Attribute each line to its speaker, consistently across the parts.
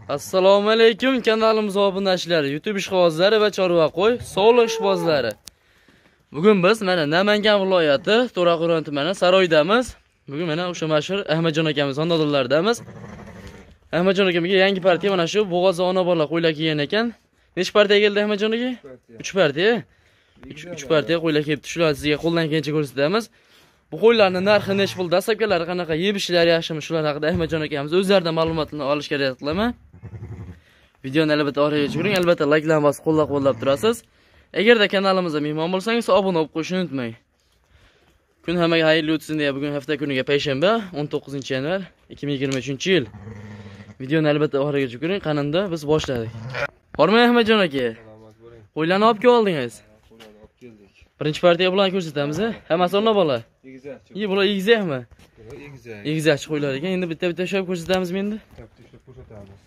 Speaker 1: Assalomu alaykum kanalimiz obunachilar, YouTube ishqibozlari va chorva qo'y, sog'liq ishqibozlari. Bugun biz mana Namangan viloyati To'raqo'rg'on tumani Saroydamiz. Bugun mana o'sha mashhur Ahmadjon akamiz xonadonlaridamiz. Ahmadjon akamga yangi partiya mana shu bo'g'oz ona bola qo'ylar kelgan ekan. Nech partiya keldi Ahmadjon aka? 3 partiya. 3 partiya qo'ylar kelibdi. Shularni sizga qo'ldan kelgancha ko'rsatamiz. Bu qo'ylarning narxi nech pul, dastlabkilari qanaqa, yeb ishlari yaxshimi, shular haqida Ahmadjon akamiz o'zlaridan ma'lumotlarni olishga harakat qilaman. Videoni albatta oxirigacha ko'ring, albatta like-larni bosib qo'llab-quvvatlab turasiz. Agarda kanalimizga mehmon bo'lsangiz, obuna bo'lib qo'yishni unutmang. Kun hammaga xayrli o'tsin deya bugun hafta kuniga payshanba, 19-yanvar 2023-yil. Videoni albatta oxirigacha ko'ring, qanunda biz boshladik. Bormi Ahmadjon aka?
Speaker 2: Salomat bo'ling.
Speaker 1: Qo'ylarni olib keldingiz.
Speaker 2: Qo'ylarni olib keldik.
Speaker 1: Birinchi partiya bilan ko'rsatamiz, Hammasi ona bola.
Speaker 2: Egizakchi.
Speaker 1: Bular egizakmi?
Speaker 2: Egizak.
Speaker 1: Egizakchi qo'ylar ekan. Endi bitta-bitta sho'b ko'rsatamizmi endi?
Speaker 2: Taftishib ko'rsatamiz.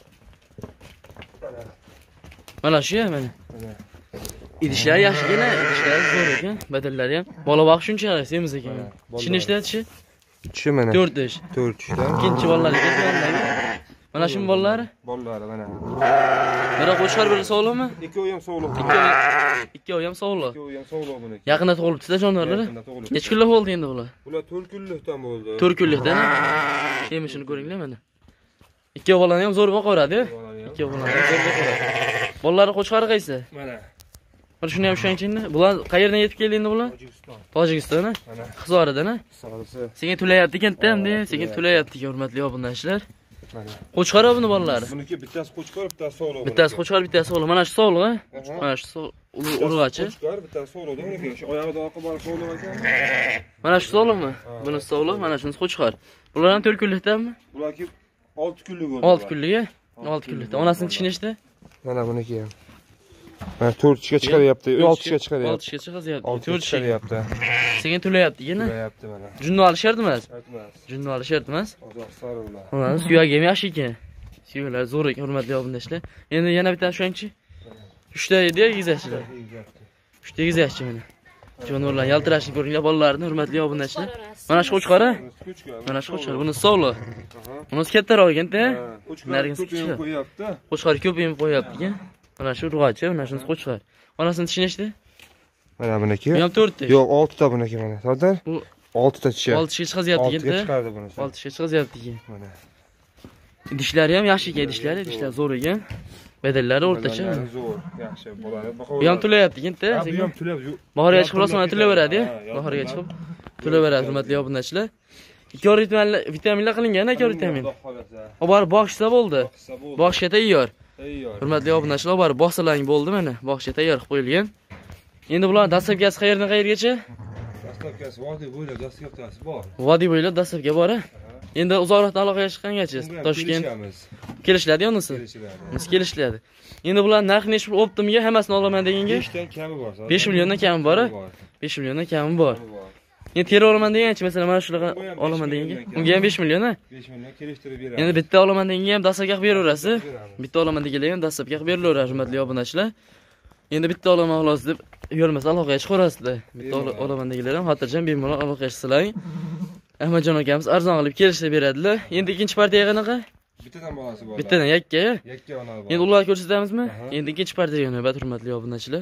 Speaker 1: Mana shu mana.
Speaker 2: Mana.
Speaker 1: Idishlar yaxshigina, idishlar zo'r ekan, badallari ham. Bola boq shuncha semiz ekan. Ishi nechta tishi?
Speaker 2: Tishi mana.
Speaker 1: 4 tish.
Speaker 2: 4 tishdan.
Speaker 1: Ikkinchi bolalar ekan. Mana shu bolalari?
Speaker 2: Bolalari mana.
Speaker 1: Biri qo'shqar, biri sog'liqmi?
Speaker 2: Ikkovi ham sog'liq.
Speaker 1: Ikkovi ham sog'liq.
Speaker 2: Ikkovi ham sog'liq buni.
Speaker 1: Yaqinda tug'ilibdi-da jonivorlar. Necha kunlik bo'ldi endi bular?
Speaker 2: Bular 4 kunlikdan bo'ldi.
Speaker 1: 4 kunlikdan. Emishini ko'ringlar mana. Ikkovi bolani ham zo'r boqaveradi. Ikkovi bolani ham zo'r boqaveradi. Bolalari qo'shqari qaysi?
Speaker 2: Mana.
Speaker 1: Mana shuni ham o'shangchi-da. Bular qayerdan yetib keldi endi bular?
Speaker 2: Tojikiston.
Speaker 1: Tojikiston,
Speaker 2: Mana.
Speaker 1: Qizoridan,
Speaker 2: Sarisi.
Speaker 1: Senga to'layapti ekan-da, endi senga to'layapti, hurmatli obunachilar.
Speaker 2: Mana.
Speaker 1: Qo'chqar buni bolalari.
Speaker 2: Buniki bittasi qo'chqar, bittasi sog'liq.
Speaker 1: Bittasi qo'chqar, bittasi sog'liq. Mana shu sog'liq, mana shu urg'achi.
Speaker 2: Qo'chqar, bittasi sog'liq. Buniki shu oyog'ida oqib bor sog'liq ekan.
Speaker 1: Mana shu sog'liqmi? Buni sog'liq, mana shunisi qo'chqar. Bular ham 4 kunlikdanmi?
Speaker 2: Bularki 6 kunlik bo'ldi.
Speaker 1: 6 kunlik, 6 kunlikda. Onasining tishi nechta?
Speaker 2: Mana buniki ham. Mana 4 tishga chiqaryapti, 6 tishga
Speaker 1: 6
Speaker 2: chiqaryapti.
Speaker 1: tishga chiqazyapti.
Speaker 2: 4 tishga chiqaryapti.
Speaker 1: Senga to'layapti, yana.
Speaker 2: To'layapti mana.
Speaker 1: Junni olish shart emas.
Speaker 2: Aytmas.
Speaker 1: Junni olish shart emas.
Speaker 2: Ozoq sari ular.
Speaker 1: Mana suyagi ham yaxshi ekan. Suyaklar zo'r ekan, hurmatli obunachilar. Endi yana bitta shunchi. 3 ta edi egizakchilar. 3 ta egizakchi mana. Jonivorlar yaltirashni ko'ringlar bolalarni, hurmatli obunachilar. Mana shu qo'chqari. Mana shu qo'chqar. Buni sog'liq. Bunisi kattaroq ekan-da. Nargisi kichik.
Speaker 2: Qo'yapti.
Speaker 1: Qo'chqar ko'p yem qo'yapti ekan. Mana shu urg'achi, mana shunisi qo'chqar. Onasining tishi nechta?
Speaker 2: Mana buniki.
Speaker 1: Bu ham 4 ta.
Speaker 2: Yo'q, 6 ta buniki mana. Sardar?
Speaker 1: Bu
Speaker 2: 6 ta tishi.
Speaker 1: 6 tishga chiqazyapti
Speaker 2: 6
Speaker 1: ekan-da.
Speaker 2: ga chiqardi bunisi.
Speaker 1: 6 tishga chiqazyapti ekan.
Speaker 2: Mana.
Speaker 1: Idishlari ham yaxshi ekan, idishlar zo'r ekan. Badallari o'rtacha.
Speaker 2: Zo'r, yaxshi bo'ladi.
Speaker 1: Bu ham to'layapti ekan-da.
Speaker 2: Bu ham to'lab.
Speaker 1: Bahorga chiqib rostman to'layveradi. Bahorga chiqib to'layveradi, hurmatli obunachilar. 2 vitaminlar qilingan, 2 vitamin. Obar boqishsa bo'ldi. Boqishga tayyor. Hurmatli obunachilar, obar bossalang bo'ldi mana. Boqishga tayyor qilib qo'yilgan. Endi bular dastlabkasi qayerdan qayergacha?
Speaker 2: Dastlabkasi vodiy bo'ylab dastlabkasi bor.
Speaker 1: Vodiy bo'ylab dastlabga bor. Endi uzoqroqdan aloqaga chiqqangacha Toshkent kelishiladi unisi. Unisi kelishiladi. Endi bular narxi nech pul optimiga hammasini olaman deganga
Speaker 2: 5 dan kami bor.
Speaker 1: 5 milliondan kami bor. 5 milliondan kami bor. Endi teri olaman degancha, masalan, mana shunaqa olaman deganga, unga ham 5 million.
Speaker 2: 5 million kelishtirib beramiz.
Speaker 1: Endi bitta olaman deganga ham dastlabga qilib beraverasiz. Bitta olaman deganlar ham dastlabga qilib berilaveradi, hurmatli obunachilar. Endi bitta olaman xolos deb yurmasa aloqaga chiqarasizlar. Bitta olaman deganlar ham xotirjam bemalol aloqaga chiqsizlar. Ahmadjon akamiz arzon qilib kelishib beradilar. Endi ikkinchi partiya qanaqa?
Speaker 2: Bittadan bolasi bor.
Speaker 1: Bittadan yakka.
Speaker 2: Yakka ona bor.
Speaker 1: Endi ularni ko'rsatamizmi? Endi ikkinchi partiyaga navbat, hurmatli obunachilar.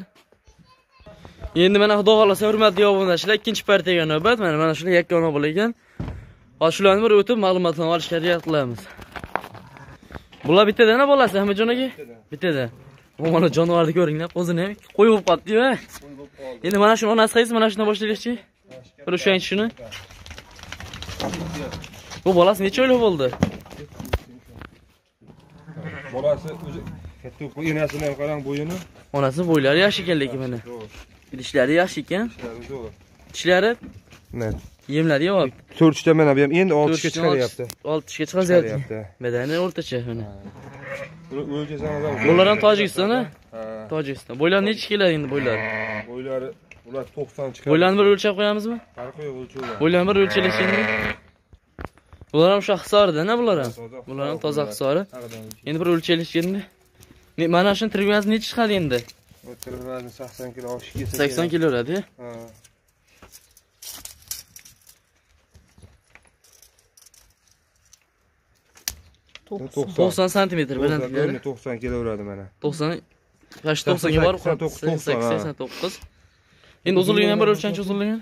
Speaker 1: Endi mana xudo xolasa, hurmatli obunachilar, ikkinchi partiyaga navbat. Mana shular yakka ona bo'lar ekan. Hozir shularni bir o'tib ma'lumotlarni olishga harakat qilamiz. Bular bittadan bolasi Ahmadjon aka? Bittadan. Bu mana jonivorni ko'ringlar, o'zini ham qo'y bo'lib qoldi-yu. Endi mana shuni onasi qaysi? Mana shundan boshlaylikchi. Bir o'shanchi shuni. Bu bolasi necha oylik bo'ldi?
Speaker 2: Bolasi o'zi katta enasini qarang bo'yini.
Speaker 1: Onasi bo'ylari yaxshi ekan lekin mana. Idishlari yaxshi ekan.
Speaker 2: Zo'r.
Speaker 1: Tishlari
Speaker 2: Mana.
Speaker 1: yemlari yo'q.
Speaker 2: 4 ta mana bu ham endi 6 ga chiqaryapti.
Speaker 1: 6 tishga chiqazyapti. Badani o'rtacha mana.
Speaker 2: O'lchasangizdan.
Speaker 1: Bular ham Tojikiston, ha? Tojikiston. Bo'ylar necha keladi endi bo'ylar?
Speaker 2: Bo'ylari ular 90 chiqadi.
Speaker 1: Bo'ylarni bir o'lchab qo'yamizmi?
Speaker 2: Farqi yo'q o'lchovlar.
Speaker 1: Bo'ylarni bir o'lchalashingmi? Bular ham shu Hisoridan, bular ham. Bular ham toza Hisori. Endi bir o'lchalashganda. Mana shuni tirgimasi necha chiqadi endi?
Speaker 2: Tirgimasi 80 kilo oshib ketsa.
Speaker 1: 80 kilo uradi.
Speaker 2: Ha.
Speaker 1: 90 santimetr balandliklari.
Speaker 2: 90 kelaveradi mana.
Speaker 1: 90 80 ga borib 89. Endi uzunligini ham bir o'lchanchi uzunligini.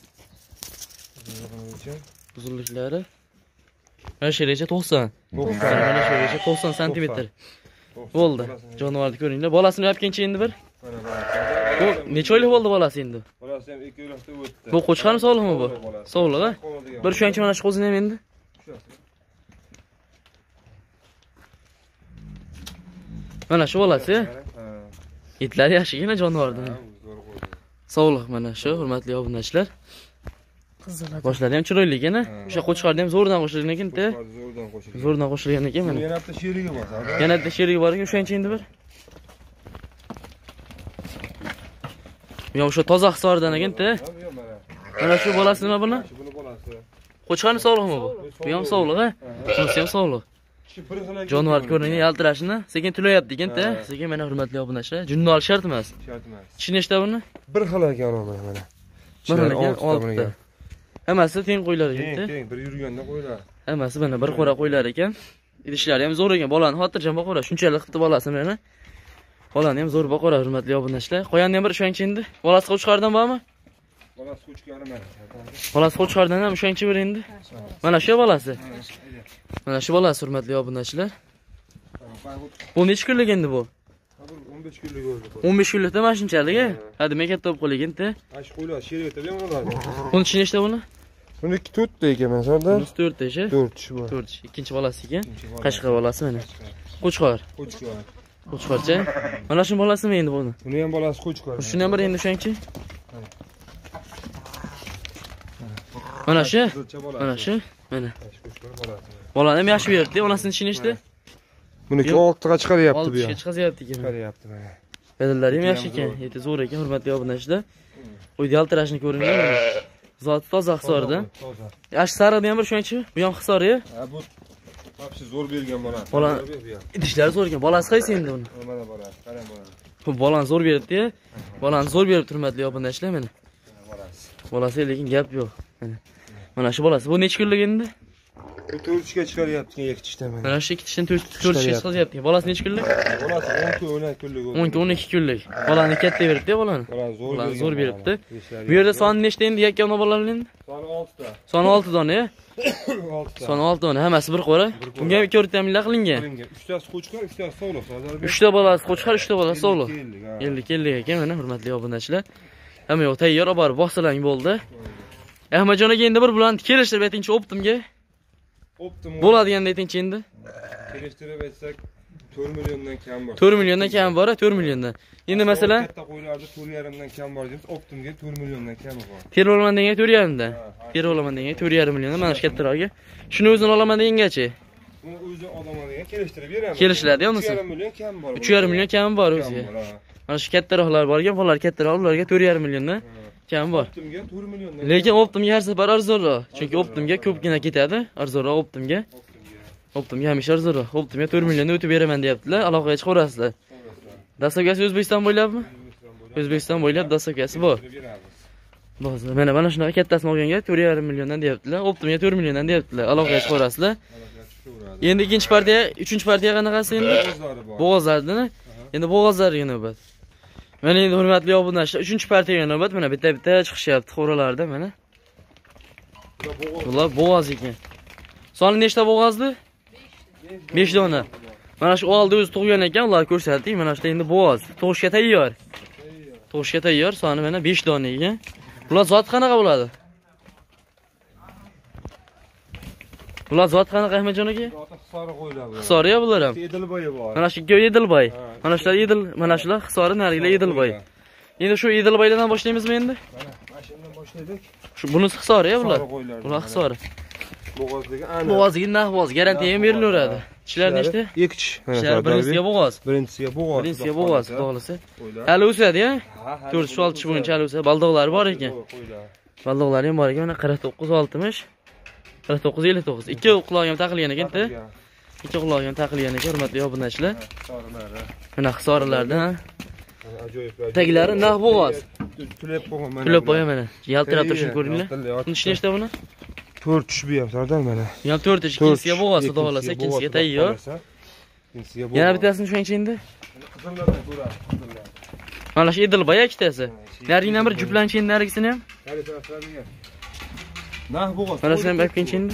Speaker 1: Uzunliklari. Mana shu reja 90. Mana shu reja 90 santimetr. Bo'ldi. Jonivorni ko'ringlar. Bolasini yapkencha endi bir. Bu necha oylik bo'ldi bolasi endi?
Speaker 2: Bolasi ham 2 oylikda o'tdi.
Speaker 1: Bu qo'chqarmi sog'liqmi bu? Sog'liq, a? Bir shu mana shu qo'zini ham endi. Mana shu bolasi. Itlari yaxshigina jonivordan. Sog'liq mana shu, hurmatli obunachilar. Boshlari ham chiroyligina. O'sha qo'chqarni ham zo'rdan qo'shilgan ekan-da. Zo'rdan qo'shilgan ekan mana.
Speaker 2: Yana bitta sherigi bor.
Speaker 1: Yana bitta sherigi bor ekan, o'shancha endi bir. Yo, o'sha toza hisordan ekan-da. Mana shu bolasi nima buni?
Speaker 2: Buni bolasi.
Speaker 1: Qo'chqarni sog'liqmi bu? Bu ham sog'liq, a? Bunisi ham sog'liq. Jonivor ko'ringlar, yaltirashini sekin tulayapti ekan-da. Sekin mana hurmatli obunachilar, junni olish shart emas.
Speaker 2: Shart emas.
Speaker 1: Ichi nechta buni?
Speaker 2: Bir xil ekan mana.
Speaker 1: Bir xil ekan, 6 ta. Hammasi teng qo'ylar ekan-da.
Speaker 2: Teng, bir yurganda qo'ylar.
Speaker 1: Hammasi mana bir qo'ra qo'ylar ekan. Idishlari ham zo'r ekan. Bolani xotirjam boqora, shunchalik qildi bolasi mana. Bolani ham zo'r boqora, hurmatli obunachilar. Qo'yanni ham bir o'shancha endi. Bolasi qo'chqardan bormi?
Speaker 2: Bolasi qo'chqari mana.
Speaker 1: Bolasi qo'chqardan ham o'shancha bir endi. Mana shu bolasi. Mana shu bolasi, hurmatli obunachilar. Bu necha kunlik endi bu?
Speaker 2: 15 kunlik bo'ldi.
Speaker 1: 15 kunlikda mana shunchalik, a? Hadi men katta bo'lib qolgan-da.
Speaker 2: Ash qo'ylar, sheriyda ham oladi.
Speaker 1: Buni ichi nechta buni?
Speaker 2: Buniki 4 ta ekan mana sonda.
Speaker 1: Bunisi 4 ta ishi.
Speaker 2: 4 ish bor.
Speaker 1: 4 ish. Ikkinchi bolasi ekan. Qashqar bolasi mana. Qo'chqor. Qo'chqorcha. Mana shu bolasimi endi buni?
Speaker 2: Buni ham bolasi qo'chqor.
Speaker 1: Shuni ham bir endi o'shanchi. Mana shu. Mana shu. Mana. Bolani ham yaxshi beribdi. Onasining ishi nechta?
Speaker 2: Buniki 6 ga chiqaryapti bu.
Speaker 1: 6 ga chiqaryapti ekan.
Speaker 2: Chiqaryapti mana.
Speaker 1: Pedallari ham yaxshi ekan. Eti zo'r ekan, hurmatli obunachilar. Qo'ydi yaltirashni ko'ringlar. Zoti toza hisorda.
Speaker 2: Toza.
Speaker 1: Yaxshi sariqni ham bir shuncha. Bu ham hisori-ya.
Speaker 2: Ha bu Hapsi zo'r bergan
Speaker 1: bola. Idishlari zo'r ekan. Bolasi qaysi endi uni?
Speaker 2: Mana bolasi, qarang bolasi.
Speaker 1: Bu bolani zo'r beribdi-ya. Bolani zo'r berib hurmatli obunachilar mana.
Speaker 2: Bolasi.
Speaker 1: Bolasi lekin gap yo'q. Mana shu bolasi. Bu necha kunlik endi?
Speaker 2: Bu 4 ga chiqaryapti, 2 tishdan mana.
Speaker 1: Mana shu 2 tishdan 4 tishga chiqaryapti. Bolasi necha kunlik?
Speaker 2: Bolasi 10 kunlik.
Speaker 1: 12 kunlik. Bolani katta beribdi-ya bolani. Bolani zo'r beribdi. Bu yerda soni nechta endi yakkona bolalar endi?
Speaker 2: Soni 6 ta.
Speaker 1: Soni 6 dona-ya.
Speaker 2: 6 ta.
Speaker 1: Soni 6 dona, hammasi bir qo'ra. Bunga 2 o'rtamilla qilingan.
Speaker 2: 3tasi qo'chqor, 3tasi sog'liq.
Speaker 1: 3ta bolasi qo'chqor, 3ta bolasi sog'liq. 50 ekan mana hurmatli obunachilar. Hamma yo'q tayyor olib borib bossalang bo'ldi. Ahmadjon aka endi bir bilan kelishtirib aytingchi Optimga.
Speaker 2: Optim
Speaker 1: bo'ladigan aytingchi endi.
Speaker 2: kelishtirib aytsak 4 milliondan kam bor.
Speaker 1: 4 milliondan kam bor, 4 milliondan. Endi masalan
Speaker 2: katta qo'ylarda 4,5 dan kam bor deymiz, Optimga 4 milliondan kami bor.
Speaker 1: Ter olaman degan 4,5 dan. Ter olaman degan 4,5 milliondan mana shu kattarog'iga. Shuni o'zini olaman degangacha.
Speaker 2: Buni o'zi olaman degan kelishtirib beramiz.
Speaker 1: Kelishiladi unisi.
Speaker 2: 3,5 million kam bor.
Speaker 1: 3,5 million kam bor o'ziga. Mana shu kattaroqlar borgan, bolalar kattaroq, ularga 4,5 milliondan kam bor.
Speaker 2: Optimga 4 milliondan.
Speaker 1: Lekin Optimga har safar arzonroq. Chunki Optimga ko'pgina ketadi, arzonroq Optimga. Optimga hamisha arzonroq. Optimga 4 milliondan o'tib beraman deyaptilar, aloqaga chiqarasizlar. Dastavkasi O'zbekiston bo'ylabmi? O'zbekiston bo'ylab dastavkasi bor. Bo'lsa, mana shunaqa kattasini olganga 4,5 milliondan deyaptilar. Optimga 4 milliondan deyaptilar, aloqaga chiqarasizlar. Endi ikkinchi partiya, uchinchi partiya qanaqasi endi? Bo'g'ozlardan. Endi bo'g'ozlarga navbat. Mana endi hurmatli obunachilar, uchinchi partiyaga navbat. Mana bitta chiqishyapti xo'ralarda mana. Bular bo'g'oz ekan. Soni nechta bo'g'ozdi? 5 dona. Mana shu oldi o'zi tug'gan ekan, ular ko'rsatdik. Mana shu endi bo'g'oz. Tug'ishga tayyor. Tug'ishga tayyor. Soni mana 5 dona ekan. Bular zot qanaqa bo'ladi? Bular zot qanaqa Ahmadjon aka?
Speaker 2: Hisori qo'ylar.
Speaker 1: Hisori-ya bular ham.
Speaker 2: Edilboy bor.
Speaker 1: Mana shu ikkovi Edilboy. Mana shular mana shular hisori, narigilar Edilboy. Endi shu Edilboylardan boshlaymizmi endi?
Speaker 2: Mana shundan boshladik.
Speaker 1: Shu bunisi hisori-ya bular. Bular hisori.
Speaker 2: Bo'g'ozligi aniq.
Speaker 1: Bo'g'ozga nahvoz, garantiya ham berilaveradi. Tishlar nechta?
Speaker 2: 2 tish.
Speaker 1: Tishlar birinchisiga bo'g'oz.
Speaker 2: Birinchisiga bo'g'oz.
Speaker 1: Birinchisiga bo'g'oz, to'g'risi. Hali o'sadi-ya. 4-6 tish bo'yicha hali o'sadi. Baldoqlari bor ekan. Baldoqlari ham bor ekan. Mana 49-60. 49-59. Ikki quloq ham taqilgan ekan-da. Ikki quloq ham taqilgan ekan, hurmatli obunachilar. Mana hisorilardan.
Speaker 2: Ajoyiblar.
Speaker 1: Taglari naq bo'g'oz.
Speaker 2: Tulab qo'ygan mana.
Speaker 1: Tulab qo'yaman mana. Yaltirab turishini ko'ringlar. Buni ichi nechta buni?
Speaker 2: 4 tush bu ham Sardor mana.
Speaker 1: Bu ham 4 ish, ikkinchisiga bo'g'asi xudo xolasa, ikkinchisiga tayyor. Yana bittasini tushunchi endi.
Speaker 2: Qizillardan ko'radi, qizillar.
Speaker 1: Mana shu Edilboy ikkitasi. Narigidan bir juplanchi endi narigisini ham.
Speaker 2: Hadi taraflarga. Nah bo'g'az.
Speaker 1: Mana shuni ham aytgancha endi.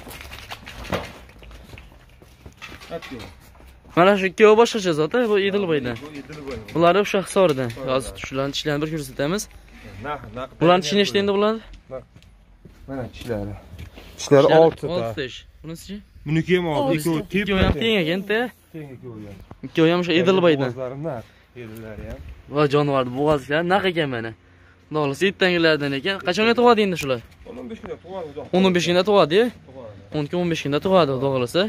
Speaker 1: Mana shu ikkovi boshqacha zot, bu Edilboydan. Ular o'sha Hisoridan. Hozir shularni tishlarni bir ko'rsatamiz. Bularni tishi nechta endi bular?
Speaker 2: Mana tishlari. Tishlari 6 ta.
Speaker 1: 6 tish. Bunisi-chi?
Speaker 2: Buniki ham 6, ikkovi tep.
Speaker 1: Ikkovi ham teng ekan-da.
Speaker 2: Teng ikkovi ham.
Speaker 1: Ikkovi ham o'sha Edilboydan.
Speaker 2: Bo'g'azlari naq, yerlari ham.
Speaker 1: Va jonivorni bo'g'azlar naq ekan mana. Xudo xolasa yettangilardan ekan. Qachonga tug'adi endi shular?
Speaker 2: 15 kunda tug'adi.
Speaker 1: 15 kunda tug'adi-ya? 12-15 kunda tug'adi xudo xolasa.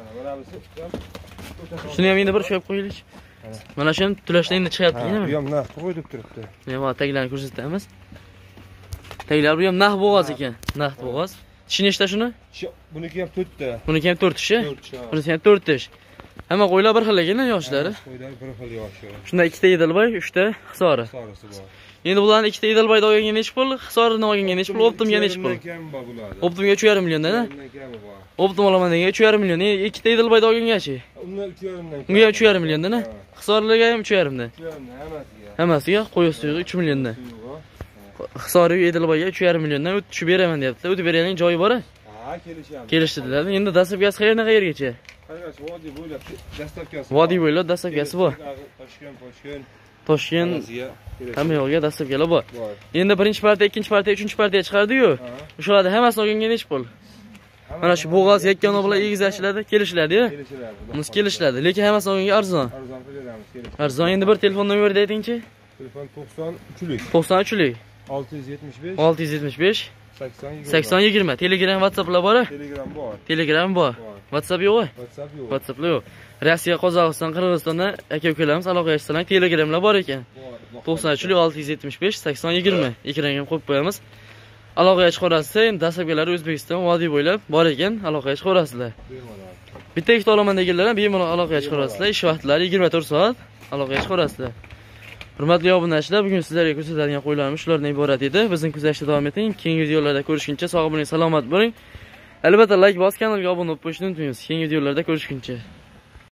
Speaker 1: Shuni ham endi bir sho'yib qo'yaylik. Mana shu ham tulashda endi chiqyapti, nima?
Speaker 2: Bu ham naq qo'yib turibdi.
Speaker 1: Mana taglarni ko'rsatamiz. Taglar bu ham naq bo'g'az ekan. Naq bo'g'az. Tishi nechta shuni?
Speaker 2: Buniki ham 4 ta.
Speaker 1: Buniki ham 4 tishi.
Speaker 2: 4 tish.
Speaker 1: Bunisi ham 4 tish. Hamma qo'ylar bir xil ekan yoshlari.
Speaker 2: Qo'ylar bir xil yoshi.
Speaker 1: Shunda ikkita Edilboy, 3 ta Hisori.
Speaker 2: Sarisi bor.
Speaker 1: Endi bularni ikkita Edilboyda olganga necha pul? Hisoridan olganga necha pul? Optimga necha pul? Optimga 3,5 milliondan, a? Optim olaman degan 3,5 million. Ikkita Edilboyda olgangachi?
Speaker 2: Undan 3,5 dan.
Speaker 1: Unga 3,5 milliondan, a? Hisorilarga ham 3,5 dan.
Speaker 2: 3,5 hammasiga.
Speaker 1: Hammasiga qo'y suyug'i 3 milliondan. Hisori Edilboyga 3,5 milliondan o'tib beraman deyapti. O'tib berayotgan joyi bor-a?
Speaker 2: Ha, kelishamiz.
Speaker 1: Kelishdilar. Endi dastlabkasi qayergacha?
Speaker 2: Qayergacha vodiy bo'ylab dastlabkasi.
Speaker 1: Vodiy bo'ylab dastlabkasi bor. Toshkent hamma yo'lga dastlabkilar bor. Endi birinchi partiya, ikkinchi partiya, uchinchi partiya chiqardi-yu. O'shalarda hammasini olganga necha pul? Mana shu bo'g'oz yakkani bilan egizlashiladi, kelishiladi-ya. Bunisi kelishiladi, lekin hammasini olganga arzon.
Speaker 2: Arzon beramiz.
Speaker 1: Arzon. Endi bir telefon nomerini ayting-chi.
Speaker 2: Telefon 93lik.
Speaker 1: 93lik.
Speaker 2: 675
Speaker 1: 675
Speaker 2: 80
Speaker 1: 8020. Telegram, WhatsApplar bor-a?
Speaker 2: Telegram bor.
Speaker 1: Telegram bor. WhatsApp yo'q-a?
Speaker 2: WhatsApp yo'q.
Speaker 1: WhatsApp yo'q. Rossiya, Qozog'iston, Qirg'izistondan aka-ukalarimiz aloqa qilishsalar, Telegramlar bor ekan. 93lik 675 8020. Ekranga ham qo'yib qo'yamiz. Aloqaga chiqarasizlar. Endi dastlabkilari O'zbekiston vodiy bo'ylab bor ekan, aloqaga chiqarasizlar. Bitta ikkita olaman deganlar ham bemalol aloqaga chiqarasizlar. Ish vaqtlari 24 soat aloqaga chiqarasizlar. Hurmatli obunachilar, bugun sizlarga ko'rsatadigan qo'ylarimiz shulardan iborat edi. Bizni kuzatishda davom eting. Keyingi videolarda ko'rishguncha sog' bo'ling, salomat bo'ling. Albatta like bosib, kanalga obuna bo'lib qo'yishni unutmaysiz. Keyingi videolarda ko'rishguncha.